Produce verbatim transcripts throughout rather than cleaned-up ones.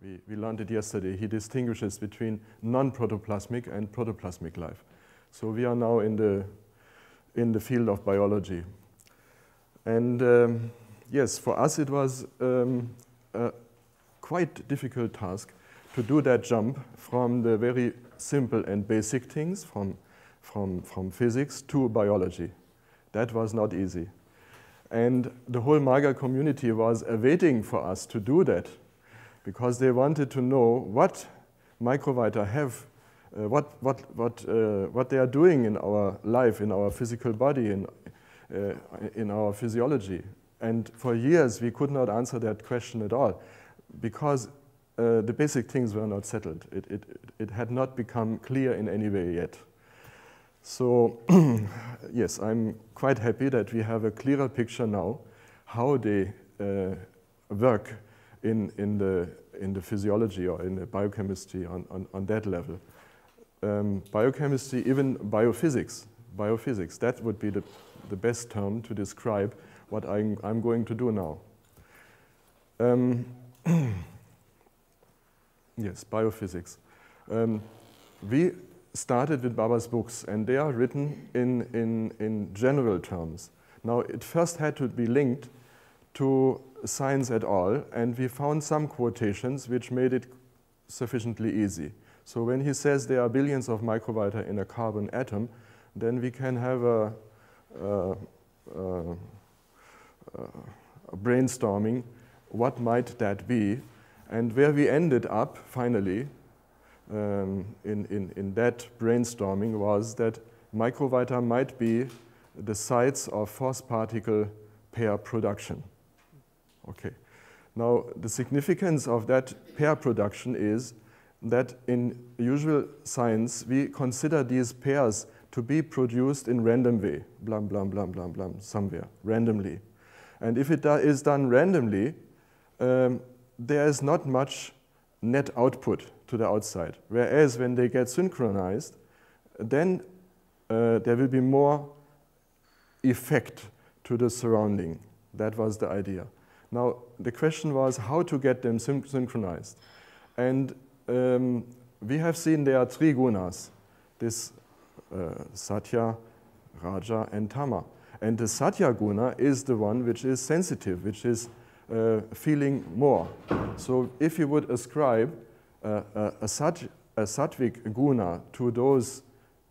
We, we learned it yesterday. He distinguishes between non-protoplasmic and protoplasmic life. So we are now in the, in the field of biology. And um, yes, for us it was um, a quite difficult task to do that jump from the very simple and basic things, from, from, from physics to biology. That was not easy. And the whole MAGA community was awaiting for us to do that, because they wanted to know what microvita have, uh, what, what, what, uh, what they are doing in our life, in our physical body, in, uh, in our physiology. And for years, we could not answer that question at all, because uh, the basic things were not settled. It, it, it had not become clear in any way yet. So yes, I'm quite happy that we have a clearer picture now how they uh, work in, in, the, in the physiology or in the biochemistry on, on, on that level. Um, biochemistry, even biophysics, biophysics, that would be the, the best term to describe what I'm, I'm going to do now. Um, yes, biophysics. Um, we started with Baba's books, and they are written in, in, in general terms. Now, it first had to be linked to science at all, and we found some quotations which made it sufficiently easy. So when he says there are billions of microvita in a carbon atom, then we can have a, a, a, a brainstorming, what might that be? And where we ended up, finally, um, in, in, in that brainstorming was that microvita might be the sites of force particle pair production. Okay. Now, the significance of that pair production is that in usual science, we consider these pairs to be produced in random way, blam, blam, blam, blam, blam, somewhere, randomly. And if it is done randomly, um, there is not much net output to the outside. Whereas when they get synchronized, then uh, there will be more effect to the surrounding. That was the idea. Now, the question was how to get them syn synchronized. And um, we have seen there are three gunas, this uh, Satya, Raja, and Tama. And the Satya guna is the one which is sensitive, which is uh, feeling more. So if you would ascribe uh, a, a, sat a sattvic guna to those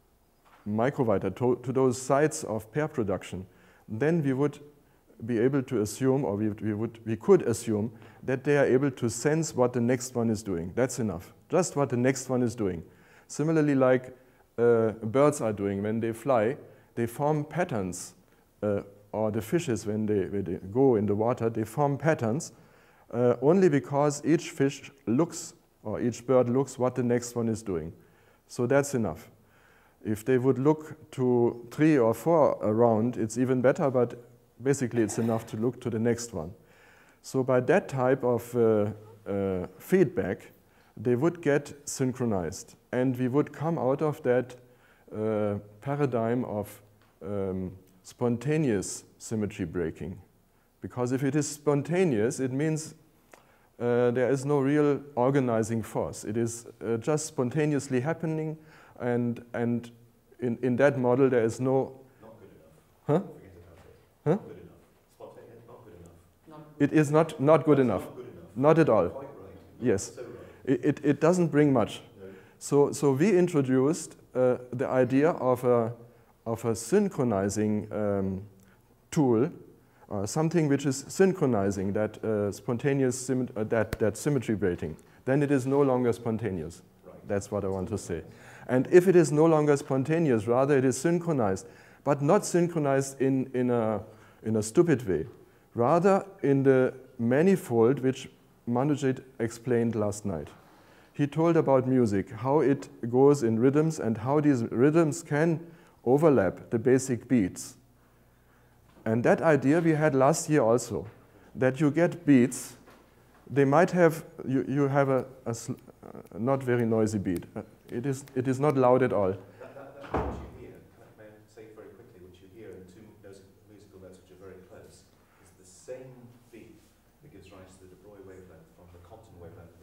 microvita, to, to those sites of pair production, then we would be able to assume, or we, we, would, we could assume, that they are able to sense what the next one is doing. That's enough. Just what the next one is doing. Similarly, like uh, birds are doing when they fly, they form patterns, uh, or the fishes, when they, when they go in the water, they form patterns uh, only because each fish looks, or each bird looks what the next one is doing. So that's enough. If they would look to three or four around, it's even better, but basically it's enough to look to the next one. So by that type of uh, uh, feedback, they would get synchronized. And we would come out of that uh, paradigm of um, spontaneous symmetry breaking. Because if it is spontaneous, it means uh, there is no real organizing force. It is uh, just spontaneously happening, and, and in, in that model there is no... Not good enough. Huh? Huh? Not good enough. Spontaneous, not good enough. Not it is not, not good enough. Not good enough. Not at all. Quite right. Yes. So right. It, it, it doesn't bring much. No. So, so we introduced uh, the idea of a, of a synchronizing um, tool, uh, something which is synchronizing that uh, spontaneous, uh, that, that symmetry breaking. Then it is no longer spontaneous. Right. That's what I want to say. And if it is no longer spontaneous, rather it is synchronized, but not synchronized in, in, a, in a stupid way. Rather in the manifold which Manujit explained last night. He told about music, how it goes in rhythms and how these rhythms can overlap the basic beats. And that idea we had last year also, that you get beats, they might have, you, you have a, a, a not very noisy beat. It is, it is not loud at all. That, that, that what you hear, may I say very quickly, what you hear in two musical notes which are very close, is the same beat that gives rise to the de Broglie wavelength from the Compton wavelength of electrons.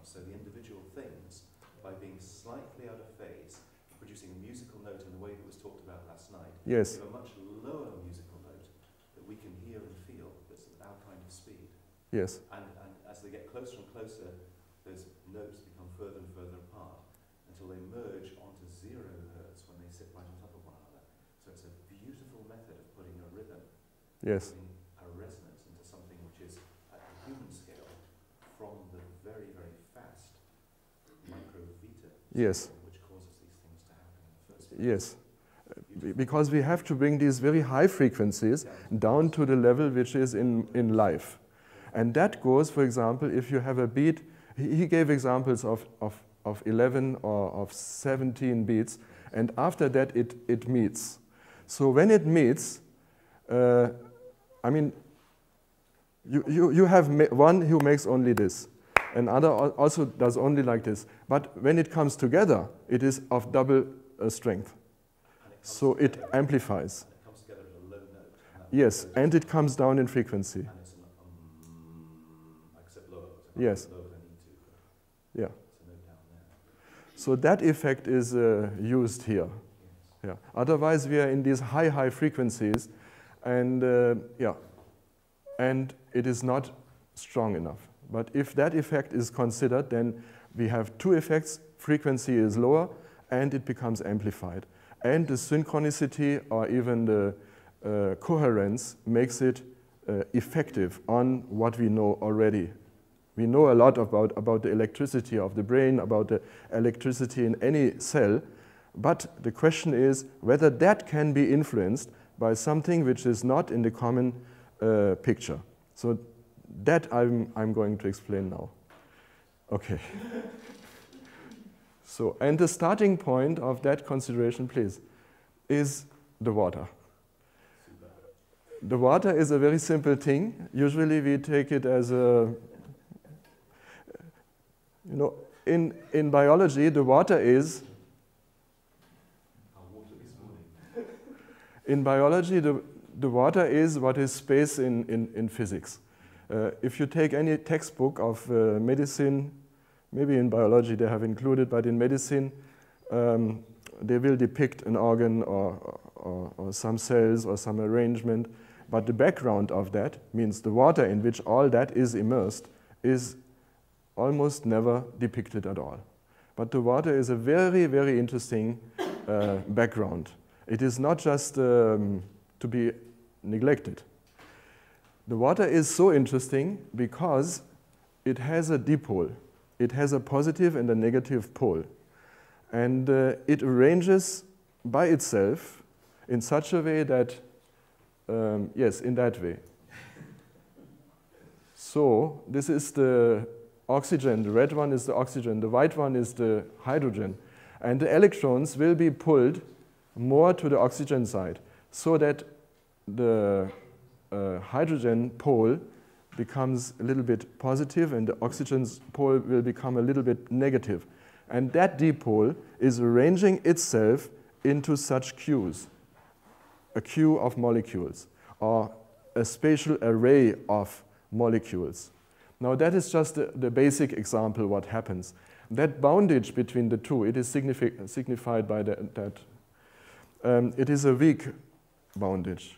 So the individual things, by being slightly out of phase, producing a musical note in the way that was talked about last night, Yes. give a much lower musical note that we can hear and feel, that's at our kind of speed. Yes. And, and as they get closer and closer, those notes become further and further apart until they merge onto zero hertz when they sit right on top of one another. So it's a beautiful method of putting a rhythm, Yes. putting a resonance into something which is at the human scale from the very, very fast microvita Yes. scale, which causes these things to happen in the first place. Yes. Be- Because we have to bring these very high frequencies down to the level which is in, in life. And that goes, for example, if you have a beat, he he gave examples of, of, of eleven or of seventeen beats, and after that it, it meets. So when it meets, uh, I mean, you, you, you have ma- one who makes only this, another al- also does only like this. But when it comes together, it is of double uh, strength. And it comes So it together- amplifies. And it comes together at a low note. And that Yes, goes- and it comes down in frequency. And it's an um, except lower. It's a Yes. lower than E two. Yeah. It's a note down there. So that effect is uh, used here. Yes. Yeah. Otherwise, we are in these high, high frequencies, and uh, yeah, and it is not strong enough. But if that effect is considered, then we have two effects. Frequency is lower, and it becomes amplified. And the synchronicity or even the uh, coherence makes it uh, effective on what we know already. We know a lot about, about the electricity of the brain, about the electricity in any cell, but the question is whether that can be influenced by something which is not in the common uh, picture. So that I'm, I'm going to explain now. Okay. So, and the starting point of that consideration, please, is the water. The water is a very simple thing. Usually we take it as a, you know, in, in biology, the water is, Our water this morning. in biology, the, the water is what is space in, in, in physics. Uh, if you take any textbook of uh, medicine, maybe in biology they have included, but in medicine, um, they will depict an organ or, or, or some cells or some arrangement. But the background of that means the water in which all that is immersed is almost never depicted at all. But the water is a very, very interesting uh, background. It is not just um, to be neglected. The water is so interesting because it has a dipole. It has a positive and a negative pole. And uh, it arranges by itself in such a way that, um, yes, in that way. So this is the oxygen. The red one is the oxygen. The white one is the hydrogen. And the electrons will be pulled more to the oxygen side so that the uh, hydrogen pole becomes a little bit positive and the oxygen pole will become a little bit negative. And that dipole is arranging itself into such queues, a queue of molecules, or a spatial array of molecules. Now that is just the, the basic example what happens. That boundage between the two, it is signifi signified by the, that. Um, it is a weak boundage.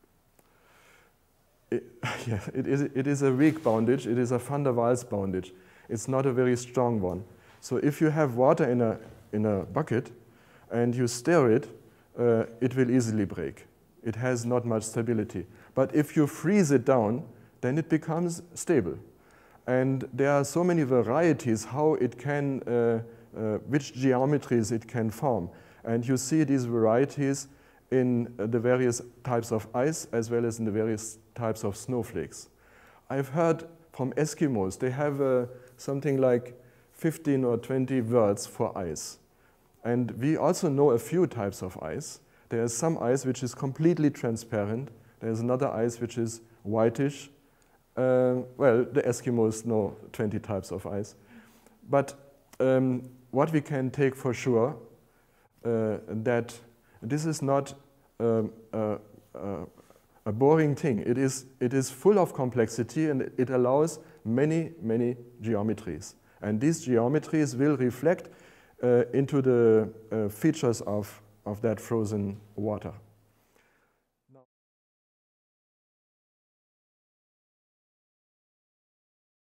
It, yeah, it is, it is a weak boundage. It is a van der Waals boundage. It's not a very strong one. So if you have water in a, in a bucket and you stir it, uh, it will easily break. It has not much stability. But if you freeze it down, then it becomes stable. And there are so many varieties how it can, uh, uh, which geometries it can form. And you see these varieties in uh, the various types of ice as well as in the various types of snowflakes. I've heard from Eskimos, they have uh, something like fifteen or twenty words for ice. And we also know a few types of ice. There is some ice which is completely transparent. There's another ice which is whitish. Uh, well, the Eskimos know twenty types of ice. But um, what we can take for sure, uh, that this is not um, a, a, a boring thing. It is, it is full of complexity and it allows many, many geometries. And these geometries will reflect uh, into the uh, features of, of that frozen water.